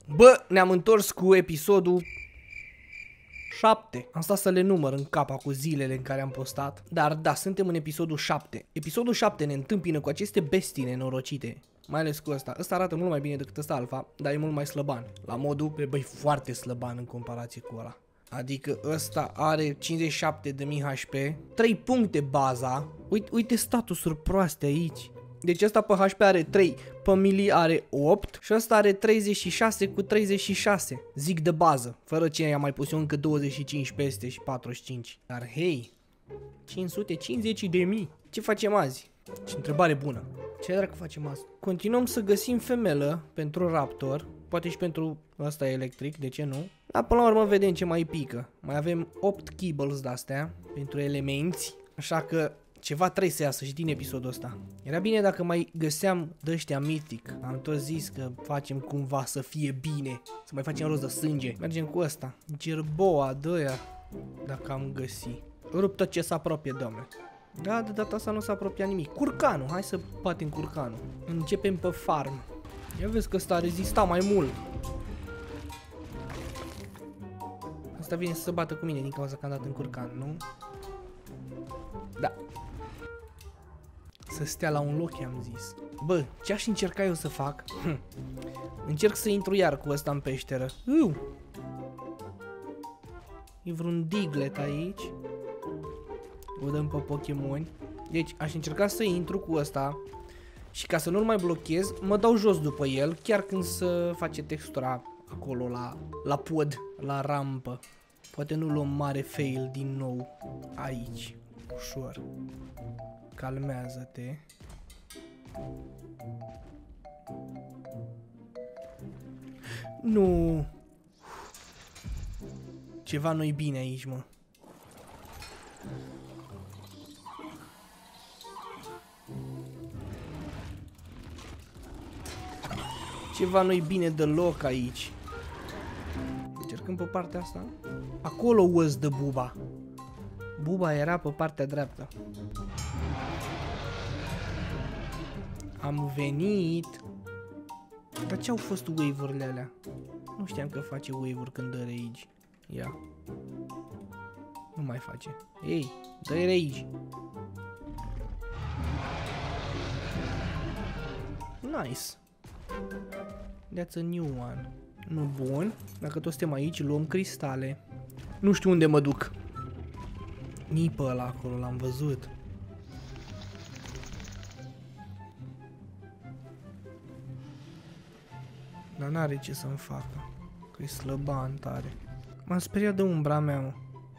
Bă, ne-am întors cu episodul 7. Am stat să le număr în cap cu zilele în care am postat. Dar da, suntem în episodul 7. Episodul 7 ne întâmpină cu aceste bestii nenorocite. Mai ales cu ăsta. Ăsta arată mult mai bine decât ăsta alfa, dar e mult mai slăban. La modul, băi, foarte slăban în comparație cu ăla. Adică ăsta are 57.000 HP, 3 puncte baza. Uite statusuri proaste aici. Deci ăsta pe HP are 3, pe melee are 8 și ăsta are 36 cu 36. Zic de bază, fără ce i-am mai pus eu încă 25 peste și 45. Dar hei, 550.000. Ce facem azi? Ce întrebare bună. Ce dracu facem azi? Continuăm să găsim femelă pentru Raptor, poate și pentru ăsta electric, de ce nu? Dar până la urmă vedem ce mai pică. Mai avem 8 kibbles de-astea pentru elemenți, așa că ceva trebuie să iasă și din episodul ăsta. Era bine dacă mai găseam de-ăștia mitic. Am tot zis că facem cumva să fie bine, să mai facem rost de sânge. Mergem cu ăsta. Gerboa de aia, dacă am găsit. Rup tot ce se apropie, domnule. Da, de data asta nu s-a apropiat nimic. Curcanul, hai să batem curcanul. Începem pe farm. Ia vezi că ăsta a rezistat mai mult. Asta vine să se bată cu mine din cauza că am dat în curcan, nu? Da. Să stea la un loc, i-am zis. Bă, ce aș încerca eu să fac? Încerc să intru iar cu ăsta în peșteră. E vreun Diglett aici. O dăm pe Pokémon. Deci aș încerca să intru cu ăsta și ca să nu-l mai blochez, mă dau jos după el, chiar când se face textura acolo la pod, la rampă. Poate nu luăm mare fail din nou aici. Ușor. Calmează-te. Nu. Ceva nu-i bine aici, mă. Ceva nu-i bine deloc aici. Încercăm pe partea asta. Acolo was de Buba. Buba era pe partea dreaptă. Am venit. Dar ce au fost wave-urile alea? Nu știam că face wave-uri când dă rage. Ia. Nu mai face. Ei, dă rage. Nice. That's a new one. Nu, bun. Dacă toți suntem aici, luăm cristale. Nu știu unde mă duc. Ni pe ăla acolo, l-am văzut. Dar n-are ce să-mi facă. Că-i slăban tare. M-am speriat de umbra mea, mă.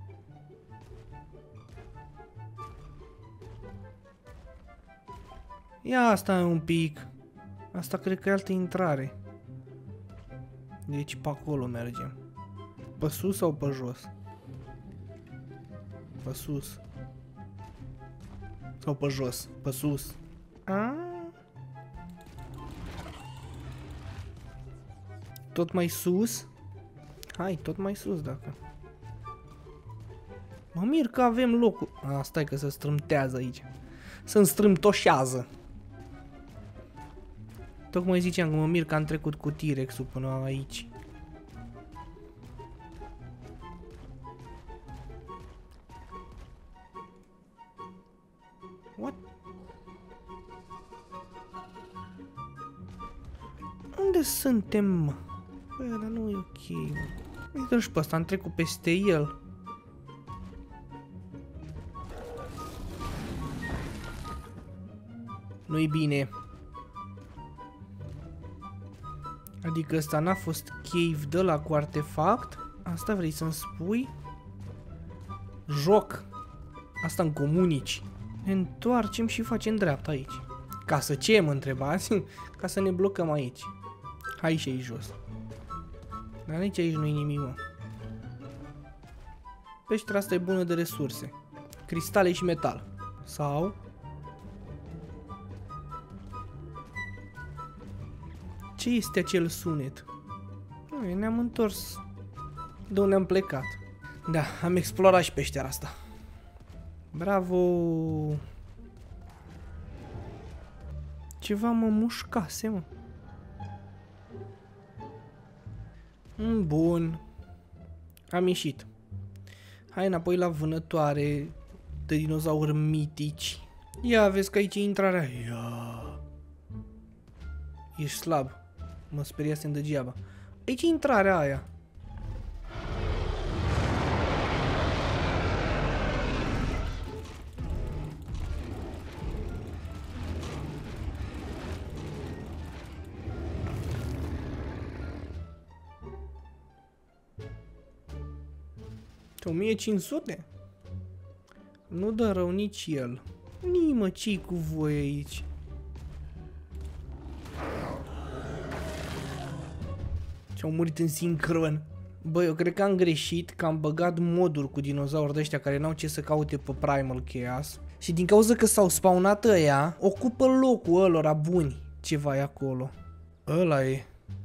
Ia asta un pic. Asta cred că e altă intrare. Deci pe acolo mergem. Pe sus sau pe jos? Pe sus. Sau pe jos? Pe sus. Tot mai sus? Hai, tot mai sus dacă. Mă mir că avem locul. Stai că se strâmtează aici. Se înstrâmtoșează. Tocmai ziceam că mă mir că am trecut cu T-Rex-ul până aici. What? Unde suntem, mă? Bă, dar nu e ok, mă. Uite-l și pe ăsta, am trecut peste el. Nu-i bine. Adică ăsta n-a fost cave de la cu artefact? Asta vrei să-mi spui? Joc. Asta-mi comunici. Ne întoarcem și facem dreapta aici. Ca să ce mă întrebați? Ca să ne blocăm aici. Hai și aici jos. Dar nici aici nu-i nimic, mă. Peștera asta e bună de resurse. Cristale și metal. Sau... ce este acel sunet? Noi ne-am întors de unde am plecat. Da, am explorat și peștera asta. Bravo! Ceva mă mușcase, mă. Bun. Am ieșit. Hai înapoi la vânătoare de dinozauri mitici. Ia, vezi că aici e intrarea. Ia. Ești slab. Mă speriasem degeaba. Aici e intrarea aia. Ce, 1500? Nu dă rău nici el. Nimă, ce-i cu voi aici? Ce-au murit în sincron. Băi, eu cred că am greșit, că am băgat moduri cu dinozauri de ăștia care n-au ce să caute pe Primal Chaos. Și din cauza că s-au spawnat ăia, ocupă locul ălora buni. Ceva e acolo. Ăla e.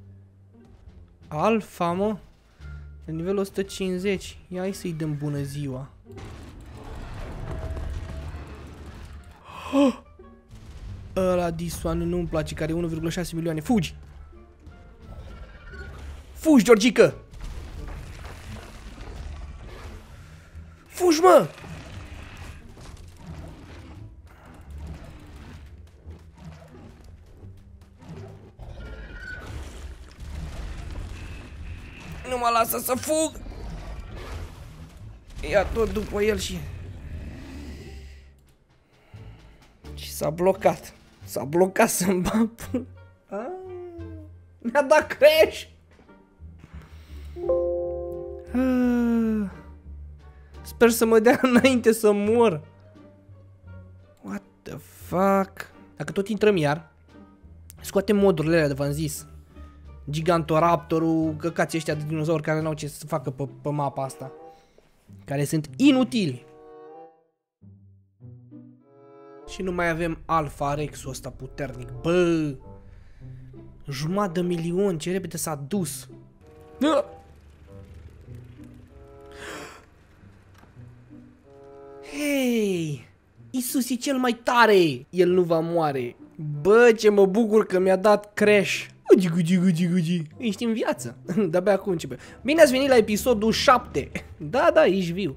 Alfa, mă. La nivelul 150. Ia, hai să-i dăm bună ziua. Ăla Diswan nu-mi place, care e 1,6 milioane. Fugi! Fugi, Georgica! Fugi, mă! Nu mă lasă să fug! Ia tot după el și s-a blocat. S-a blocat să-mi bap. Mi-a dat crash! Sper să mă dea înainte să mor. What the fuck? Dacă tot intrăm iar, scoatem modurile alea de v-am zis. Gigantoraptorul, căcații ăștia de dinozauri care n-au ce să facă pe mapa asta. Care sunt inutili. Și nu mai avem Alpha Rex-ul ăsta puternic. Bă! Jumătate de milion, ce repede s-a dus. Hei! Isus e cel mai tare! El nu va moare. Bă, ce mă bucur că mi-a dat crash. Gugi. Ești în viață. De-abia acum începe. Bine ați venit la episodul 7. Da, ești viu.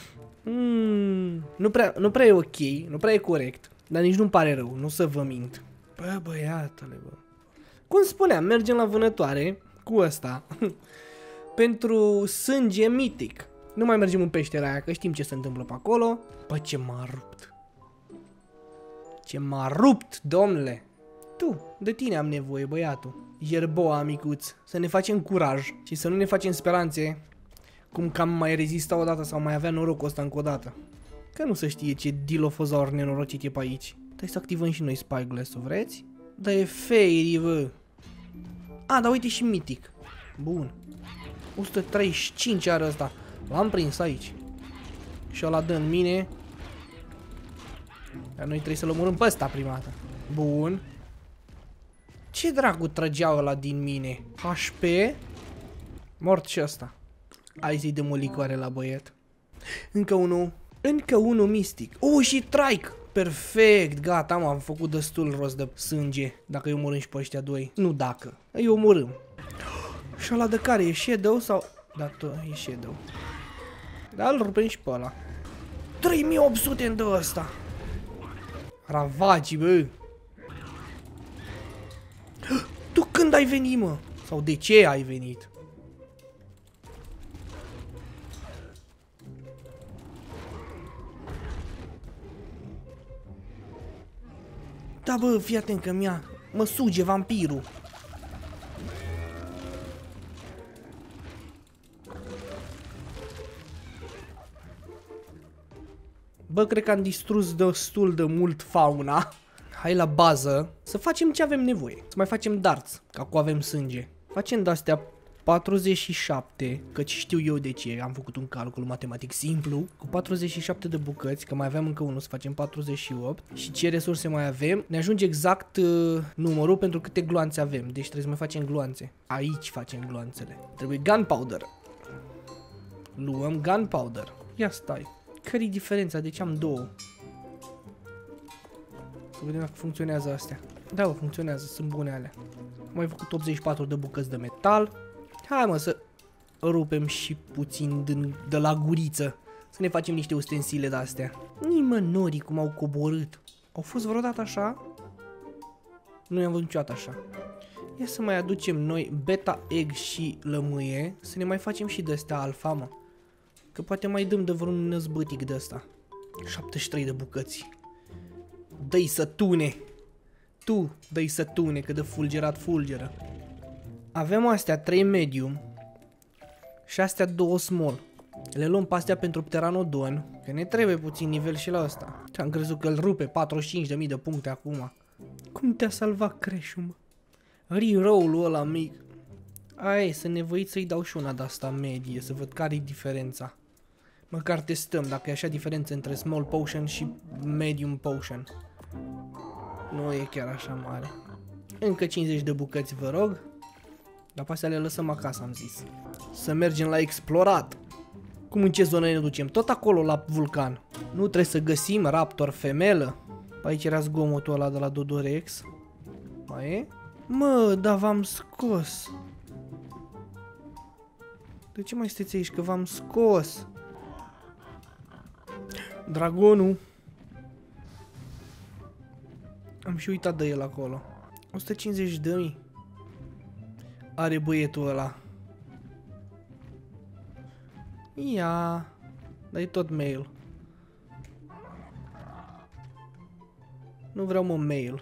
Nu prea e ok, nu prea e corect. Dar nici nu-mi pare rău, nu să vă mint. Bă, băiatule, bă. Cum spuneam, mergem la vânătoare cu ăsta. Pentru sânge mitic. Nu mai mergem în peștera aia, că știm ce se întâmplă pe acolo. Bă, ce m-a rupt. Ce m-a rupt, domnule. Tu, de tine am nevoie, băiatul. Jerboa, micuț. Să ne facem curaj și să nu ne facem speranțe. Cum că am mai rezista odată sau mai avea norocul ăsta încă o dată. Că nu se știe ce dilofozaur nenorocit e pe aici. Hai să activăm și noi Spyglass-ul, vreți? Da, e fairy, bă. A, dar uite și mitic. Bun. 135 are ăsta. L-am prins aici. Și ăla dă în mine. Dar noi trebuie să-l omorâm pe ăsta prima dată. Bun. Ce dracu trăgea ăla din mine? HP. Mort și ăsta. Hai să-i dăm o licoare la băiat. Încă unul. Încă unul mistic. Și trike. Perfect. Gata, am făcut destul rost de sânge. Dacă îi omorâm și pe ăștia doi. Nu dacă. Îi omorâm. Și ăla de care? E Shadow sau... Da, tot e Shadow. Dar îl rupem și pe ăla. 3800 în dă ăsta. Ravagii, bă. Tu când ai venit, mă? Sau de ce ai venit? Da, bă, fii atent că mă suge vampirul. Bă, cred că am distrus destul de mult fauna. Hai la bază să facem ce avem nevoie. Să mai facem darts, că acum avem sânge. Facem de-astea 47, căci știu eu de ce, am făcut un calcul matematic simplu. Cu 47 de bucăți, că mai aveam încă unul, să facem 48. Și ce resurse mai avem, ne ajunge exact numărul pentru câte gloanțe avem. Deci trebuie să mai facem gloanțe. Aici facem gloanțele. Trebuie gunpowder. Luăm gunpowder. Ia stai. Care-i diferența? Deci am două. Să vedem dacă funcționează astea. Da, funcționează, sunt bune alea. Am mai făcut 84 de bucăți de metal. Hai, mă, să rupem și puțin de la guriță. Să ne facem niște ustensile de-astea. Nimănorii cum au coborât. Au fost vreodată așa? Nu i-am văzut niciodată așa. Ia să mai aducem noi beta egg și lămâie. Să ne mai facem și de-astea alfa, mă. Că poate mai dăm de vreun năzbătic de ăsta. 73 de bucăți. Dă-i să tune. Tu dă-i să tune, că de fulgerat fulgeră. Avem astea 3 medium și astea 2 small. Le luăm pe astea pentru pteranodon, că ne trebuie puțin nivel și la ăsta. Am crezut că îl rupe 45.000 de puncte acum. Cum te-a salvat Crash-ul, mă? Reroll-ul ăla mic. Aia, să nevoit să-i dau și una de asta medie, să văd care-i diferența. Măcar testăm dacă e așa diferență între small potion și medium potion. Nu e chiar așa mare. Încă 50 de bucăți, vă rog. Dar pe astea le lăsăm acasă, am zis. Să mergem la explorat. Cum, în ce zonă ne ducem? Tot acolo la vulcan. Nu trebuie să găsim raptor femelă. Pe aici era zgomotul ăla de la Dodorex. Mai e? Mă, dar v-am scos. De ce mai sunteți aici? Că v-am scos. Dragonul. Am și uitat de el acolo. 150.000. Are băietul ăla. Ia. Dar e tot mail. Nu vreau, mă, mail.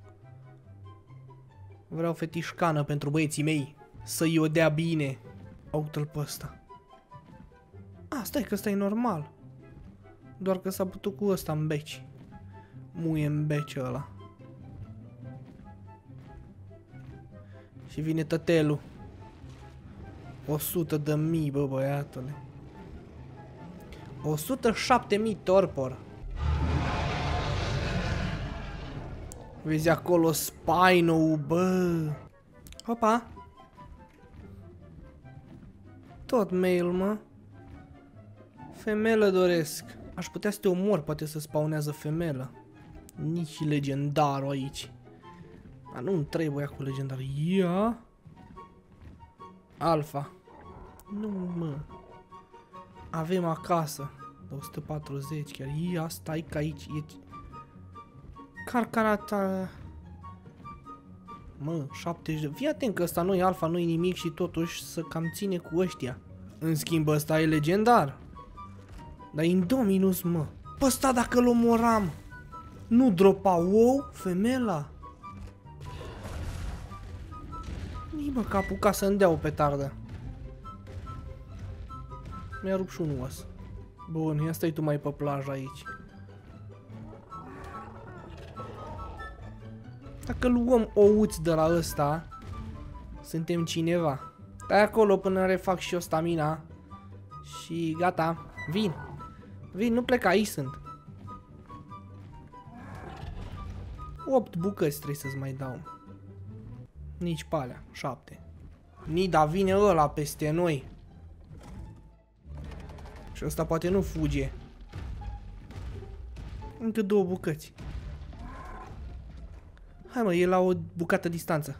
Vreau fetișcană pentru băieții mei. Să-i o dea bine. Uite-l pe ăsta. A, stai că ăsta e normal. Doar că s-a putut cu ăsta în beci. Muie în beci ăla. Și vine tătelul. 100.000, bă, băiatule. 107.000 torpor. Vezi acolo Spino-ul, bă. Opa. Tot mail, mă. Femelă doresc. Aș putea să te omor, poate să spawnează femelă. Nici legendarul aici. Dar nu-mi trebuie cu legendar. Ia. Alfa. Nu, mă. Avem acasă. 140 chiar. Ia, stai că aici e... Carcarata. Mă, 70 de... Fii atent că ăsta nu e alfa, nu e nimic și totuși să cam ține cu ăștia. În schimb ăsta e legendar. Dar Indominus, mă. Pe ăsta dacă l omoram, nu dropa wow, femela. Nici mă că apuca să-mi dea o petardă. Mi-a rupt și un os. Bun, ia stai tu mai pe plajă aici. Dacă luăm ouți de la ăsta, suntem cineva. Stai acolo până refac și eu stamina. Și gata. Vin. Vin, nu pleca, aici sunt. 8 bucăți trebuie să-ți mai dau. Nici pe alea, 7. Nida, vine ăla peste noi. Și ăsta poate nu fuge. Încă 2 bucăți. Hai, mă, e la o bucată distanță.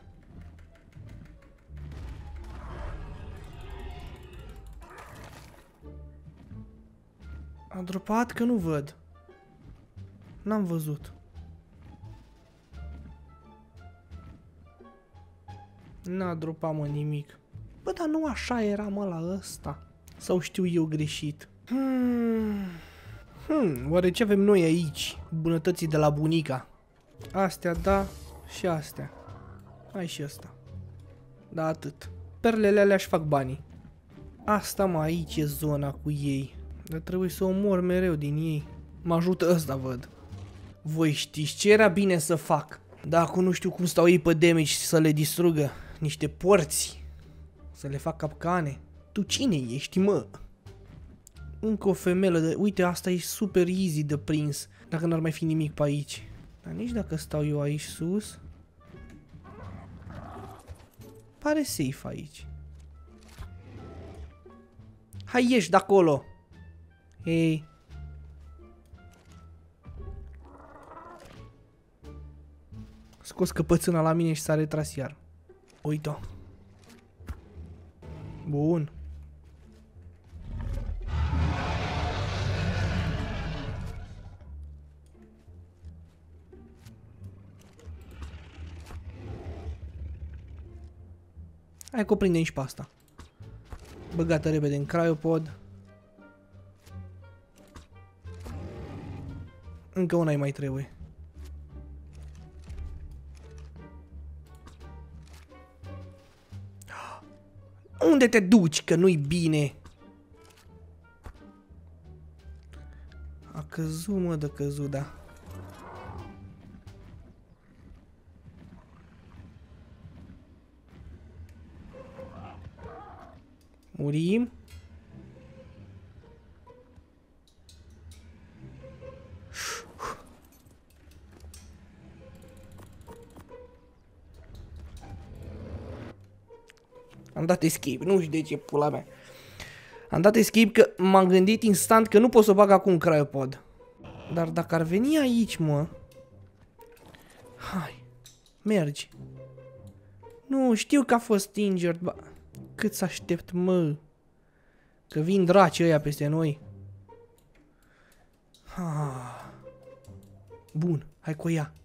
A dropat că nu văd. N-am văzut. N-a dropat, mă, nimic. Bă, dar nu așa era, mă, la ăsta. Sau știu eu greșit? Oare ce avem noi aici? Bunătății de la bunica. Astea, da, și astea. Hai și asta. Da, atât. Perlele alea își fac banii. Asta, mă, aici e zona cu ei. Dar trebuie să omor mereu din ei. Mă ajută ăsta, văd. Voi știți ce era bine să fac? Da, acum nu știu cum stau ei pe damage să le distrugă. Niște porți. Să le fac capcane. Tu cine ești, mă? Încă o femelă de... Uite, asta e super easy de prins. Dacă n-ar mai fi nimic pe aici. Dar nici dacă stau eu aici sus... Pare safe aici. Hai, ieși de acolo! Hei! Scos căpățâna la mine și s-a retras iar. Uite-o. Bun. Hai că o prindem și pe asta. Băgată repede în cryopod. Încă una mai trebuie. Unde te duci, că nu-i bine? A căzut, mă, de căzut, da. Murim. Am dat escape, nu știu de ce pula mea. Am dat escape că m-am gândit instant că nu pot să o bag acum cryopod. Dar dacă ar veni aici, mă. Hai, mergi. Nu, știu că a fost injured, ba. Cât să aștept, mă? Că vin dracii ăia peste noi. Bun, hai cu ea.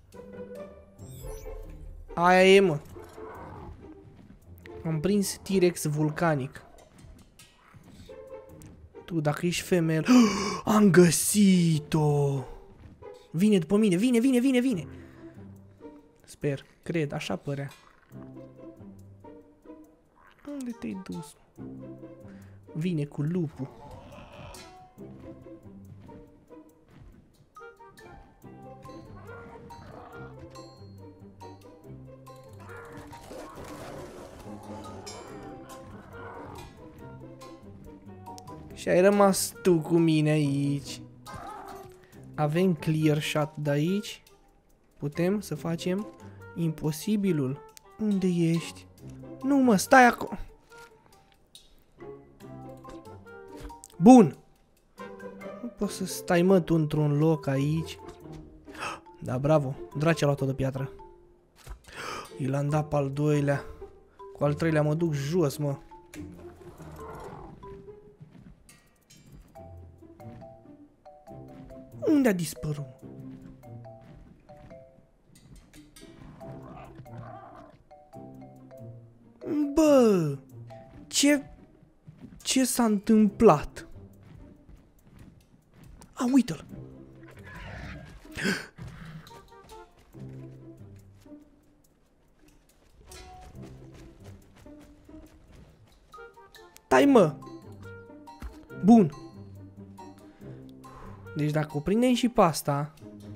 Aia e, mă. Am prins T-Rex vulcanic. Tu, dacă ești femeie... Am găsit-o! Vine după mine, vine! Sper, cred, așa părea. Unde te-ai dus? Vine cu lupul. Și ai rămas tu cu mine aici. Avem clear shot de aici. Putem să facem imposibilul. Unde ești? Nu, mă, stai acolo. Bun. Nu poți să stai, mă, tu într-un loc aici. Da, bravo. Draci a luat-o de piatră. I l-am dat pe al doilea. Cu al treilea mă duc jos, mă. Unde a dispărut? Bă! Ce s-a întâmplat? A, uite-l! Tai, mă! Bun! Deci dacă o prindem și pe asta...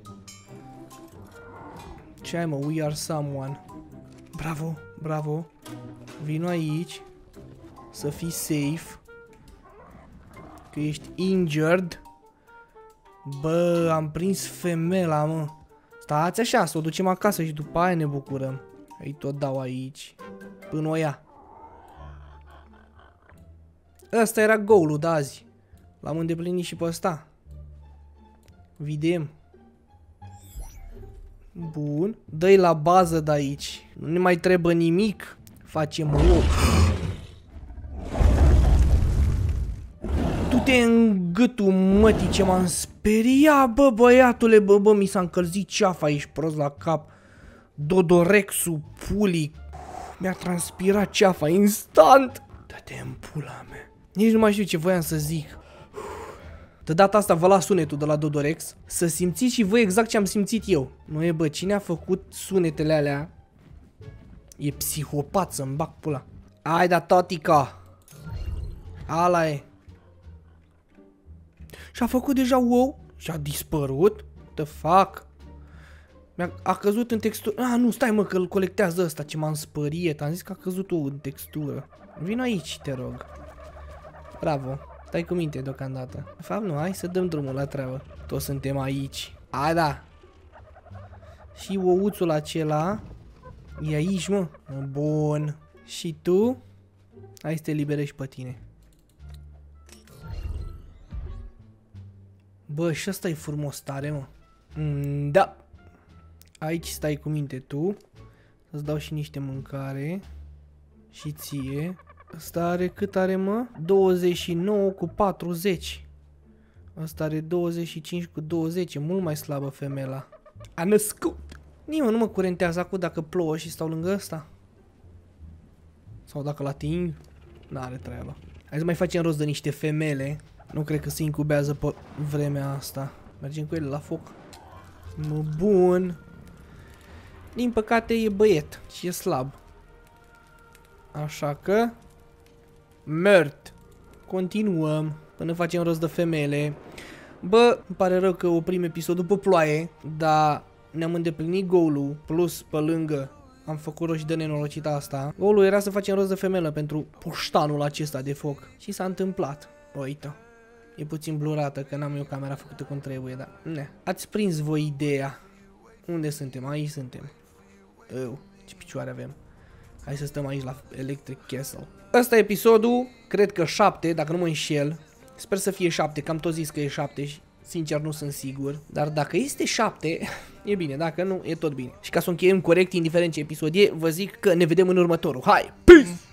Ce ai, mă? We are someone. Bravo, bravo. Vino aici. Să fii safe. Că ești injured. Bă, am prins femela, mă. Stați așa, să o ducem acasă și după aia ne bucurăm. Îi tot dau aici. Până o ia. Ăsta era goal-ul de azi. L-am îndeplinit și pe ăsta. Vedem. Bun. Dă-i la bază de aici. Nu ne mai trebuie nimic. Facem loc. Du-te în gâtul mătii, ce m-am speriat, bă, băiatule, bă, mi s-a încălzit ceafa, ești prost la cap. Dodorexul, pulii. Mi-a transpirat ceafa instant. Dă-te în pula mea. Nici nu mai știu ce voiam să zic. De data asta vă las sunetul de la Dodorex. Să simțiți și voi exact ce am simțit eu. Nu e, bă, cine a făcut sunetele alea? E psihopat să-mi bag pula. Hai da, totica. Ala e. Și-a făcut deja wow. Și-a dispărut. The fuck. A căzut în textură. Ah, nu, stai, mă, că îl colectează ăsta. Ce m-am spăriet. Am zis că a căzut în textură. Vino aici, te rog. Bravo. Stai cu minte deocamdată. De fapt, nu, hai să dăm drumul la treabă. Toți suntem aici. Hai, da. Și ouțul acela e aici, mă. Bun. Și tu? Hai să te liberești pe tine. Bă, și ăsta e frumos tare, mă. Da. Aici stai cu minte tu. Să-ți dau și niște mâncare. Și ție. Ăsta are cât are, mă? 29 cu 40. Ăsta are 25 cu 20. E mult mai slabă femela. A născut. Nimeni nu mă curentează acum dacă plouă și stau lângă ăsta. Sau dacă l-ating, n-are treabă. Hai să mai facem rost de niște femele. Nu cred că se incubează pe vremea asta. Mergem cu ele la foc. Bun. Din păcate e băiet și e slab. Așa că... Mört. Continuăm până facem rost de femele. Bă, îmi pare rău că oprim episodul pe ploaie, dar ne-am îndeplinit goal-ul, plus pe lângă am făcut rost de nenorocita asta. Goal-ul era să facem rost de femelă pentru puștanul acesta de foc. Și s-a întâmplat. Uite. E puțin blurată că n-am eu camera făcută cum trebuie, dar... Ne. Ați prins voi ideea. Unde suntem? Aici suntem. Ce picioare avem. Hai să stăm aici la Electric Castle. Ăsta e episodul, cred că 7, dacă nu mă înșel. Sper să fie 7, că am tot zis că e 7 și sincer nu sunt sigur. Dar dacă este 7, e bine, dacă nu, e tot bine. Și ca să încheiem corect, indiferent ce episod e, vă zic că ne vedem în următorul. Hai, peace!